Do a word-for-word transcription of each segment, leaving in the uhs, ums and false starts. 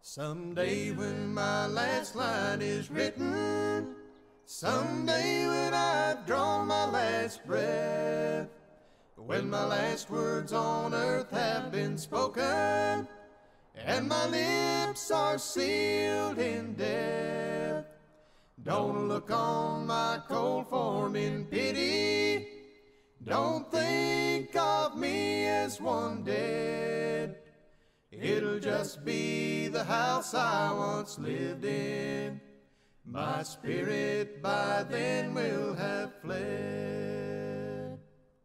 Someday when my last line is written, someday when I've drawn my last breath, when my last words on earth have been spoken, and my lips are sealed in death, don't look on my cold form in pity, don't think of me as one dead. It'll just be the house I once lived in. My spirit by then will have fled.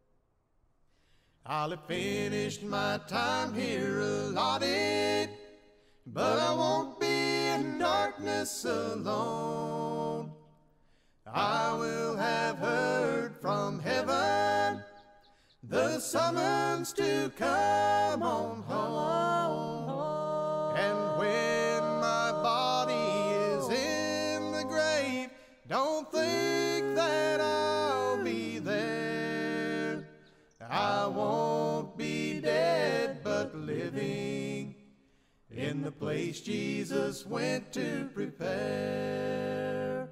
I'll have finished my time here allotted, but I won't be in darkness alone. I will have heard from heaven the summons to come on home. And when my body is in the grave, don't think that I'll be there. I won't be dead but living in the place Jesus went to prepare.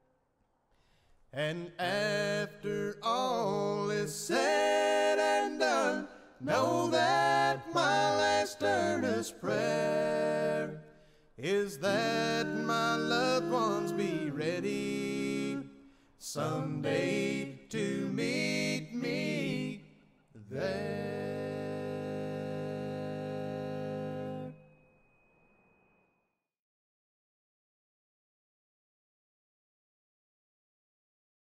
And after all is said and done, know that my last earnest prayer is that my loved ones be ready someday to meet me there.